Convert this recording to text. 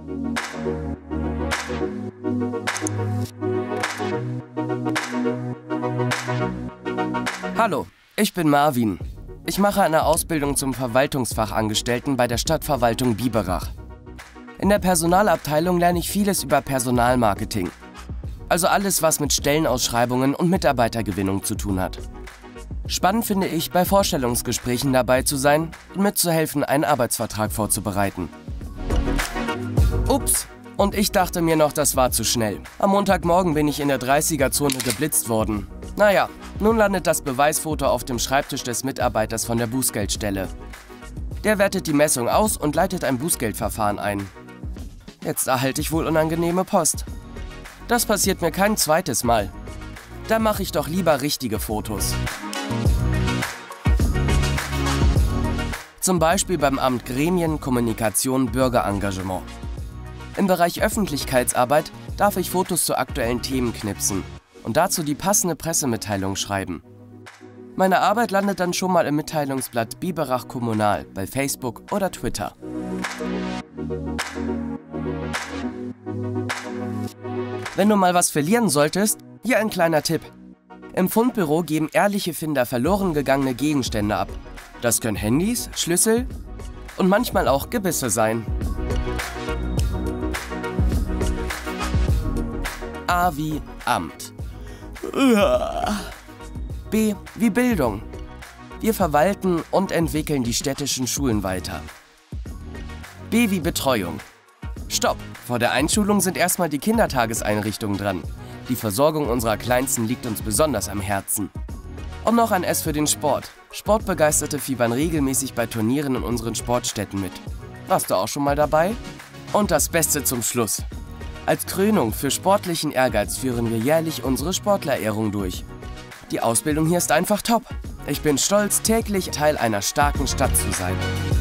Hallo, ich bin Marvin. Ich mache eine Ausbildung zum Verwaltungsfachangestellten bei der Stadtverwaltung Biberach. In der Personalabteilung lerne ich vieles über Personalmarketing. Also alles, was mit Stellenausschreibungen und Mitarbeitergewinnung zu tun hat. Spannend finde ich, bei Vorstellungsgesprächen dabei zu sein und mitzuhelfen, einen Arbeitsvertrag vorzubereiten. Ups, und ich dachte mir noch, das war zu schnell. Am Montagmorgen bin ich in der 30er-Zone geblitzt worden. Naja, nun landet das Beweisfoto auf dem Schreibtisch des Mitarbeiters von der Bußgeldstelle. Der wertet die Messung aus und leitet ein Bußgeldverfahren ein. Jetzt erhalte ich wohl unangenehme Post. Das passiert mir kein zweites Mal. Da mache ich doch lieber richtige Fotos. Zum Beispiel beim Amt Gremien, Kommunikation, Bürgerengagement. Im Bereich Öffentlichkeitsarbeit darf ich Fotos zu aktuellen Themen knipsen und dazu die passende Pressemitteilung schreiben. Meine Arbeit landet dann schon mal im Mitteilungsblatt Biberach Kommunal bei Facebook oder Twitter. Wenn du mal was verlieren solltest, hier ein kleiner Tipp. Im Fundbüro geben ehrliche Finder verloren gegangene Gegenstände ab. Das können Handys, Schlüssel und manchmal auch Gebisse sein. A wie Amt. B wie Bildung. Wir verwalten und entwickeln die städtischen Schulen weiter. B wie Betreuung. Stopp! Vor der Einschulung sind erstmal die Kindertageseinrichtungen dran. Die Versorgung unserer Kleinsten liegt uns besonders am Herzen. Und noch ein S für den Sport. Sportbegeisterte fiebern regelmäßig bei Turnieren in unseren Sportstätten mit. Warst du auch schon mal dabei? Und das Beste zum Schluss. Als Krönung für sportlichen Ehrgeiz führen wir jährlich unsere Sportlerehrung durch. Die Ausbildung hier ist einfach top. Ich bin stolz, täglich Teil einer starken Stadt zu sein.